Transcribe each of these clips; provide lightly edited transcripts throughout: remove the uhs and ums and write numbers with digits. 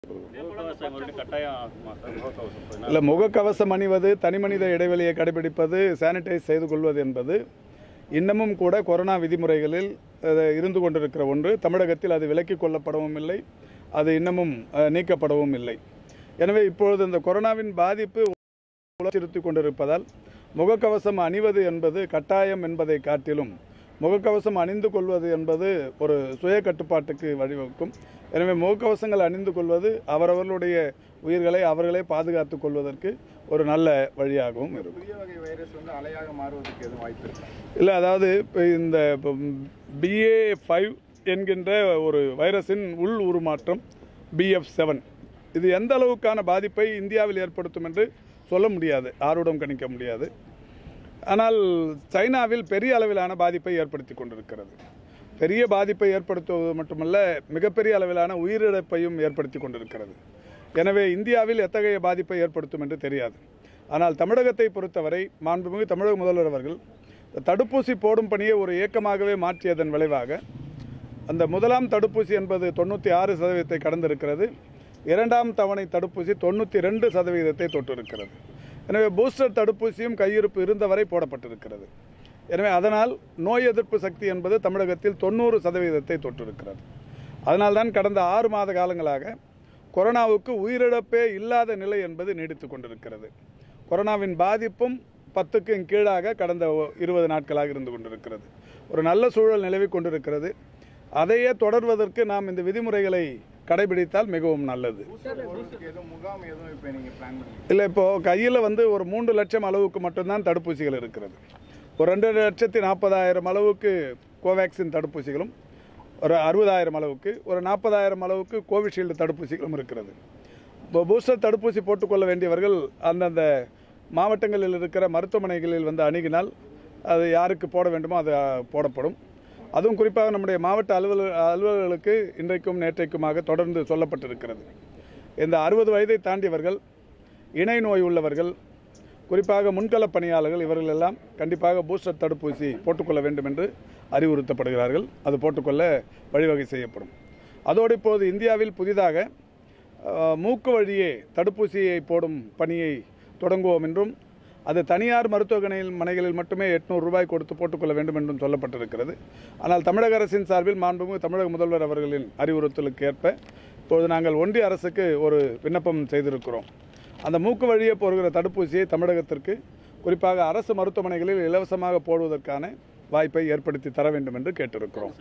இல்லை, முகக்கவசம் அணிவது, தனிமனித இடைவெளியை கடைபிடிப்பது, சானிடைஸ் செய்து கொள்வது என்பது இன்னமும் கூட கொரோனா விதிமுறைகளில் இருந்து கொண்டிருக்கிற ஒன்று. தமிழகத்தில் அது விலக்கிக் கொள்ளப்படவும் இல்லை, அது இன்னமும் நீக்கப்படவும் இல்லை. எனவே இப்பொழுது இந்த கொரோனாவின் பாதிப்பு உலகத்திருத்திக் கொண்டிருப்பதால் முகக்கவசம் அணிவது என்பது கட்டாயம் என்பதை காட்டிலும் முகக்கவசம் அணிந்து கொள்வது என்பது ஒரு சுய கட்டுப்பாட்டுக்கு வழிவகுக்கும். எனவே முகக்கவசங்கள் அணிந்து கொள்வது அவரவர்களுடைய உயிர்களை அவர்களே பாதுகாத்துக் கொள்வதற்கு ஒரு நல்ல வழியாகவும் இருக்கும். இல்லை, அதாவது இப்போ இந்த BA.5 என்கின்ற ஒரு வைரஸின் உள் உருமாற்றம் BF.7 இது எந்த அளவுக்கான பாதிப்பை இந்தியாவில் ஏற்படுத்தும் என்று சொல்ல முடியாது, யாரோடும் கணிக்க முடியாது. ஆனால் சைனாவில் பெரிய அளவிலான பாதிப்பை ஏற்படுத்தி கொண்டிருக்கிறது. பெரிய பாதிப்பை ஏற்படுத்துவது மட்டுமல்ல, மிகப்பெரிய அளவிலான உயிரிழப்பையும் ஏற்படுத்தி கொண்டிருக்கிறது. எனவே இந்தியாவில் எத்தகைய பாதிப்பை ஏற்படுத்தும் என்று தெரியாது. ஆனால் தமிழகத்தை பொறுத்தவரை மாண்புமிகு தமிழக முதல்வர் அவர்கள் தடுப்பூசி போடும் பணியை ஒரு இயக்கமாகவே மாற்றியதன் விளைவாக அந்த முதலாம் தடுப்பூசி என்பது 96% கடந்திருக்கிறது. இரண்டாம் தவணை தடுப்பூசி 92% தொட்டிருக்கிறது. எனவே பூஸ்டர் தடுப்பூசியும் கையிருப்பு இருந்தவரை போடப்பட்டிருக்கிறது. எனவே அதனால் நோய் எதிர்ப்பு சக்தி என்பது தமிழகத்தில் 90% தொட்டிருக்கிறது. அதனால்தான் கடந்த 6 மாத காலங்களாக கொரோனாவுக்கு உயிரிழப்பே இல்லாத நிலை என்பது நீடித்து கொண்டிருக்கிறது. கொரோனாவின் பாதிப்பும் 10க்கு கீழாக கடந்த 20 நாட்களாக இருந்து கொண்டிருக்கிறது. ஒரு நல்ல சூழல் நிலவி கொண்டிருக்கிறது. அதையே தொடர்வதற்கு நாம் இந்த விதிமுறைகளை கடைபிடித்தால் மிகவும் நல்லது. இல்லை, இப்போ கையில் ஒரு 3 லட்சம் அளவுக்கு மட்டும்தான் தடுப்பூசிகள் இருக்கிறது. ஒரு 2,40,000 அளவுக்கு கோவேக்சின் தடுப்பூசிகளும், ஒரு 60,000 அளவுக்கு, ஒரு 40,000 அளவுக்கு கோவிஷீல்டு தடுப்பூசிகளும் இருக்கிறது. இப்போ பூஸ்டர் தடுப்பூசி போட்டுக்கொள்ள வேண்டியவர்கள் அந்தந்த மாவட்டங்களில் இருக்கிற மருத்துவமனைகளில் அணுகினால் அது யாருக்கு போட வேண்டுமோ அது போடப்படும். அதுவும் குறிப்பாக நம்முடைய மாவட்ட அலுவலர்களுக்கு இன்றைக்கும் நேற்றைக்குமாக தொடர்ந்து சொல்லப்பட்டிருக்கிறது. இந்த 60 வயதை தாண்டியவர்கள், இணை நோய் உள்ளவர்கள், குறிப்பாக முன்களப் பணியாளர்கள், இவர்கள் எல்லாம் கண்டிப்பாக பூஸ்டர் தடுப்பூசி போட்டுக்கொள்ள வேண்டும் என்று அறிவுறுத்தப்படுகிறார்கள். அது போட்டுக்கொள்ள வழிவகை செய்யப்படும். அதோடு இப்போது இந்தியாவில் புதிதாக மூக்கு வழியே தடுப்பூசியை போடும் பணியை தொடங்குவோம் என்றும், அது தனியார் மருத்துவமனைகளில் மட்டுமே 800 ரூபாய் கொடுத்து போட்டுக்கொள்ள வேண்டும் என்றும் சொல்லப்பட்டிருக்கிறது. ஆனால் தமிழக அரசின் சார்பில் மாண்புமிகு தமிழக முதல்வர் அவர்களின் அறிவுறுத்தலுக்கு ஏற்ப இப்போது நாங்கள் ஒன்றிய அரசுக்கு ஒரு விண்ணப்பம் செய்திருக்கிறோம். அந்த மூக்கு வழியே போடுகிற தடுப்பூசியை தமிழகத்திற்கு குறிப்பாக அரசு மருத்துவமனைகளில் இலவசமாக போடுவதற்கான வாய்ப்பை ஏற்படுத்தி தர வேண்டும் என்று கேட்டிருக்கிறோம்.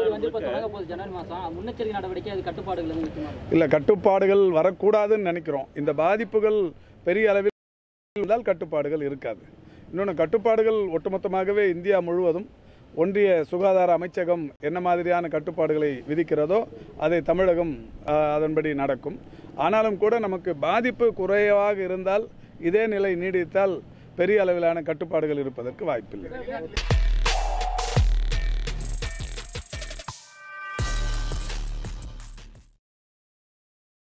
இல்லை, கட்டுப்பாடுகள் வரக்கூடாதுன்னு நினைக்கிறோம். இந்த பாதிப்புகள் பெரிய அளவில் கட்டுப்பாடுகள் இருக்காது. இன்னொன்று, கட்டுப்பாடுகள் ஒட்டுமொத்தமாகவே இந்தியா முழுவதும் ஒன்றிய சுகாதார அமைச்சகம் என்ன மாதிரியான கட்டுப்பாடுகளை விதிக்கிறதோ அதை தமிழகம் அதன்படி நடக்கும். ஆனாலும் கூட நமக்கு பாதிப்பு குறைவாக இருந்தால், இதே நிலை நீடித்தால் பெரிய அளவிலான கட்டுப்பாடுகள் இருப்பதற்கு வாய்ப்பில்லை.